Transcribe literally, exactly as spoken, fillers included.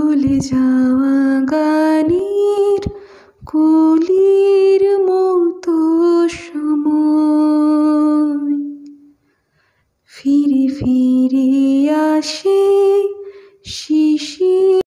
চলে যাওয়া গানের কলির মতো সময় ফিরে ফিরে আসে